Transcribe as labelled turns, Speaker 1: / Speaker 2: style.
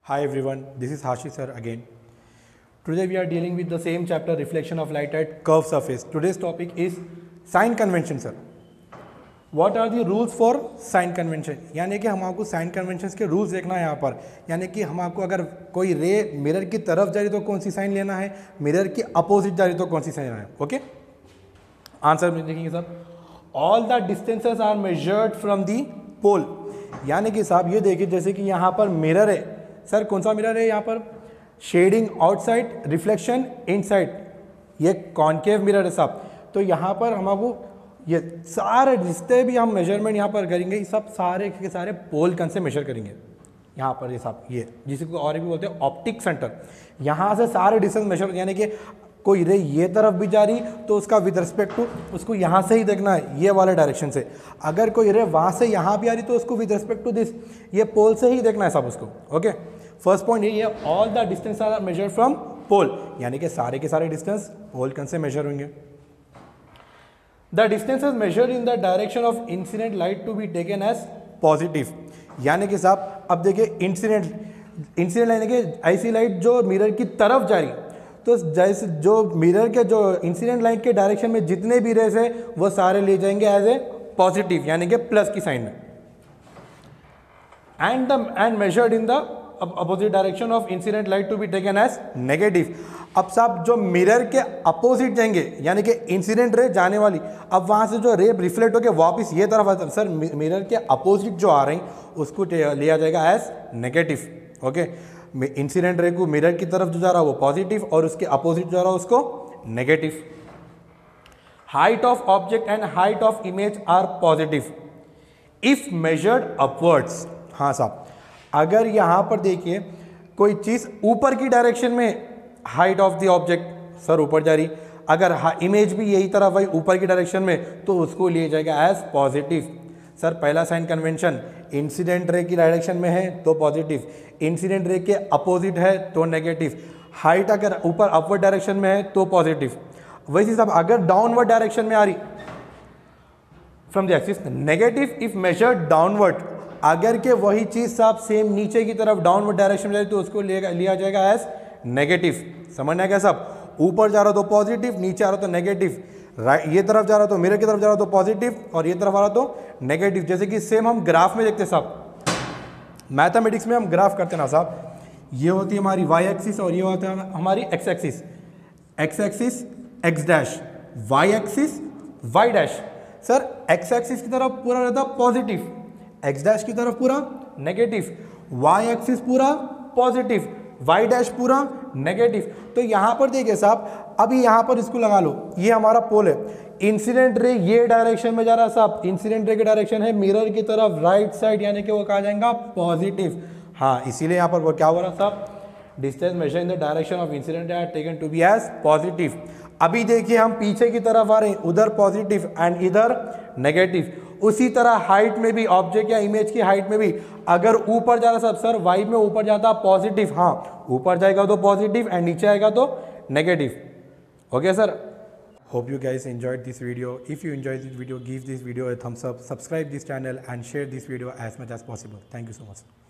Speaker 1: Hi everyone, this is Hashi sir again. Today we are dealing with the same chapter, reflection of light at curved surface. Today's topic is sign convention sir. What are the rules for sign convention? यानी कि हम आपको sign convention के rules देखना है यहाँ पर. यानी कि हम आपको अगर कोई रे मिरर की तरफ जा रही तो कौन सी साइन लेना है, मिरर की अपोजिट जा रही तो कौन सी साइन लेना है. ओके, आंसर में देखेंगे sir. All the distances are measured from the pole. यानी कि साहब ये देखिए, जैसे कि यहाँ पर मिरर है सर, कौन सा मिरर है यहाँ पर, शेडिंग आउटसाइड, रिफ्लेक्शन इनसाइड, ये कॉन्केव मिरर है साहब. तो यहाँ पर हम आपको ये सारे जितने भी हम मेजरमेंट यहाँ पर करेंगे, ये सब सारे के सारे पोल कन से मेजर करेंगे यहाँ पर. ये साहब ये जिसको और भी बोलते हैं ऑप्टिक सेंटर, यहाँ से सारे डिस्टेंस मेजर. यानी कि कोई रे ये तरफ भी जा रही तो उसका विद रिस्पेक्ट टू उसको यहाँ से ही देखना है, ये वाले डायरेक्शन से. अगर कोई रे वहाँ से यहाँ भी आ रही तो उसको विद रिस्पेक्ट टू दिस, ये पोल से ही देखना है सब उसको. ओके, फर्स्ट पॉइंट ये all the distance are measured from pole. यानी कि सारे के सारे डिस्टेंस पोल कन से मेजर होंगे. The distance is measured in the direction of incident light to be taken as positive. यानी कि साहब अब देखिए इंसिडेंट यानी कि ऐसी लाइट जो मिरर की तरफ जा रही, तो जैसे जो मिरर के जो इंसिडेंट लाइट के डायरेक्शन में जितने भी रेस है वो सारे ले जाएंगे एज ए पॉजिटिव, यानी कि प्लस की साइन में. And measured in the opposite direction of incident light to be taken as negative. अब साहब जो मिरर के अपोजिट जाएंगे, यानी कि इंसिडेंट रे जाने वाली, अब वहां से जो रे रिफ्लेक्ट होकर वापस ये तरफ आता है सर, मिरर के अपोजिट जो आ रही उसको लिया जाएगा as negative. Okay, incident ray को मिरर की तरफ जो जा रहा है वो पॉजिटिव और उसके अपोजिट जो जा रहा है उसको negative. Height of object and height of image are positive if measured upwards. हाँ साहब, अगर यहाँ पर देखिए कोई चीज़ ऊपर की डायरेक्शन में, height of the object sir ऊपर जा रही, अगर इमेज भी यही तरफ वही ऊपर की डायरेक्शन में, तो उसको लिया जाएगा एज पॉजिटिव. सर पहला साइन कन्वेंशन, इंसिडेंट रे की डायरेक्शन में है तो पॉजिटिव, इंसिडेंट रे के अपोजिट है तो नेगेटिव, हाइट अगर ऊपर अपवर्ड डायरेक्शन में है तो पॉजिटिव. वैसे साहब अगर डाउनवर्ड डायरेक्शन में आ रही from the axis, negative if measured downward. अगर के वही चीज साहब सेम नीचे की तरफ डाउनवर्ड डायरेक्शन में जा रही तो उसको लिया जाएगा एज नेगेटिव. समझना क्या साहब, ऊपर जा रहा तो पॉजिटिव, नीचे आ रहा तो नेगेटिव, राइट ये तरफ जा रहा तो मिरर की तरफ जा रहा तो पॉजिटिव और ये तरफ आ रहा तो नेगेटिव. जैसे कि सेम हम ग्राफ में देखते हैं साहब, मैथमेटिक्स में हम ग्राफ करते हैं ना साहब, ये होती है हमारी वाई एक्सिस और ये होता है हमारी X axis. X axis X dash, Y axis Y dash. Sir X axis की तरफ पूरा रहता पॉजिटिव, एक्स डैश की तरफ पूरा नेगेटिव, वाई एक्सिस पूरा पॉजिटिव, वाई डैश पूरा नेगेटिव. तो यहाँ पर देखिए साहब, अभी यहाँ पर इसको लगा लो, ये हमारा पोल है, इंसिडेंट रे ये डायरेक्शन में जा रहा है साहब, इंसिडेंट रे की डायरेक्शन है मिरर की तरफ राइट साइड, यानी कि वो कहा जाएगा पॉजिटिव. हाँ, इसीलिए यहाँ पर वो क्या हो रहा साहब, distance measure in the direction of incident are taken to be as positive. अभी देखिए हम पीछे की तरफ आ रहे हैं, उधर पॉजिटिव एंड इधर नेगेटिव. उसी तरह हाइट में भी, ऑब्जेक्ट या इमेज की हाइट में भी, अगर ऊपर जा रहा सब सर वाई में ऊपर जाता पॉजिटिव, हाँ ऊपर जाएगा तो पॉजिटिव एंड नीचे आएगा तो negative. Okay sir, hope you guys enjoyed this video. If you enjoyed this video, give this video a thumbs up, subscribe this channel and share this video as much as possible. Thank you so much.